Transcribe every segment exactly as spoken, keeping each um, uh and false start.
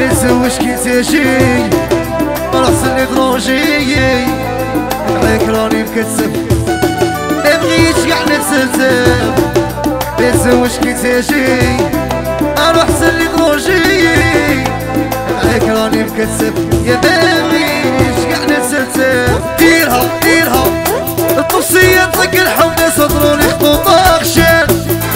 متزوج كي تجي راسل لي دروجي عليك راني مكسب مبغيتش كاع نتسلسل متزوج كي تجي اروح سلي دروجي عليك راني مكسب يا مبغيتش كاع نتسلسل ديرها ديرها الطوسية طق الحومة صدروني خطوط خشان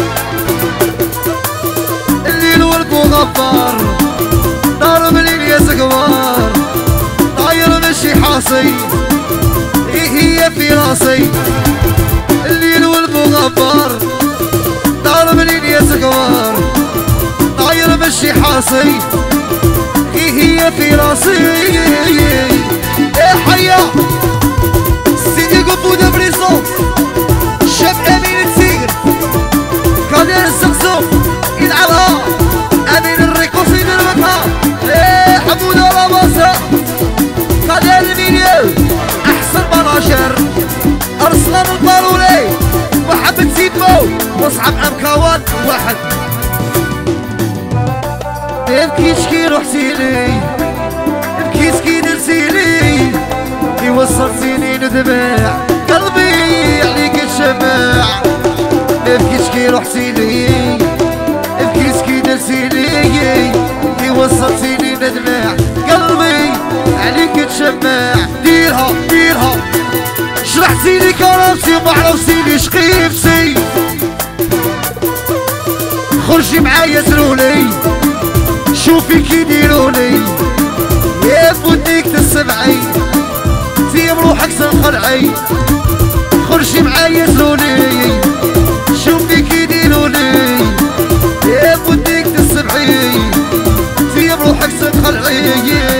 الليل والبو غفار نار مليل يا زقوار طاير ماشي حاصي ايه هي في راسي الليل والبو غفار نار مليل يا زقوار طاير ماشي حاصي ايه هي في راسي ايه حيا سيدي قفو دبريسو شاب امين التيغر كادر الزقزوق يلعبها امين الريكوس يدربكها ايه حمودة لاباسة كادر المينيو احسن مناشر ارسلان البارولي محمد سيبو مصعب امكاوات واحد مبكيتش كي روحتيلي بكيت كي درتيلي كي وصلتيني ندمع قلبي عليك تشمع مبكيتش كي روحتيلي بكيت كي درتيلي كي وصلتيني ندمع قلبي عليك تشمع ديرها ديرها شرحتيلي كرامتي ومعرفتيلي شقيفتي خرجي معايا زرولي شوفي كي ديروني يا بوديك تسمعي في بروحك تنخلعي خرجي معايا زرولي شوفي كي ديروني يا بوديك تسمعي في بروحك تنخلعي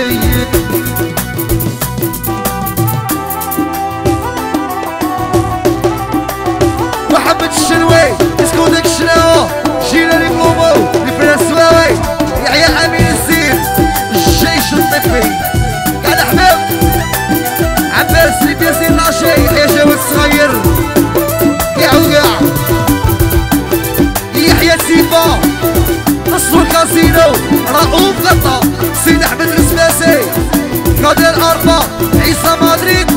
محمد الشنوي اسكو داك الشناوة جينا لي بلومو لي فرنسواوي يحيى امين الزين الجيش الطفي قاعد احباب عباس لي بياسين لاشي يحيى جواد الصغير يعو كاع يحيى سيفا نصرو الكازينو رؤوف غطا سيد احمد السباسي قادر اربا عيسى مدريد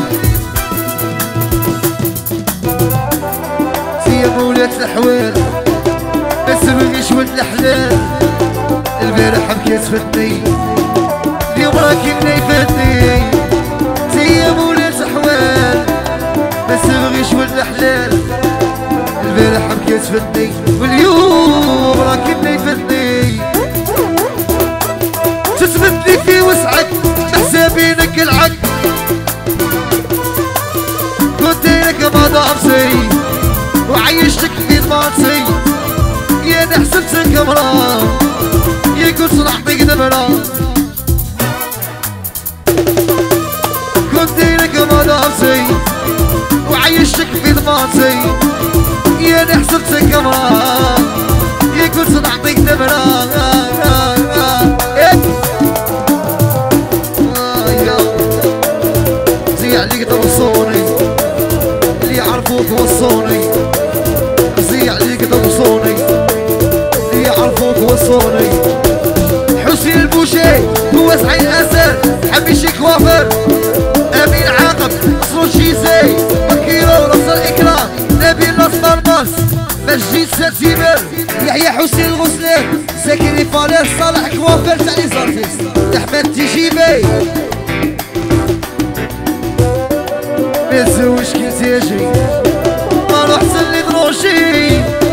سي مولات الحوال بس مبغيش ولد الحلال البارح بكيت فتني اليوم راكي منيفتني سي مولات الحوال بس مبغيش ولد الحلال البارح بكيت فتني واليوم راكي منيفتني تثبتني في وسعك بحسابينك العك كنت لك ما ضعفتي وعيشتك في ضمانتي يا نحسبتك امرأة يا كنت صنعتك دمرة كنت لك ما ضعفتي وعيشتك في ضمانتي يا نحسبتك امرأة يا كنت صنعتك دمرة زي عليك توصوني اللي يعرفوك وصوني زي عليك توصوني اللي يعرفوك وصوني حسين البوشي هو سعيد الاسد حبيشي كوافر امين عاقب اصلو شيزي بكيرو راس الاكرام نبيل الاصفر باس مجيد ساتيمر يحيى حسين الغسلان ساكن فالير صالح كوافر تاع لي زارتيست احمد تيجيبي متزوج كي تجي ما روح سلي دروشي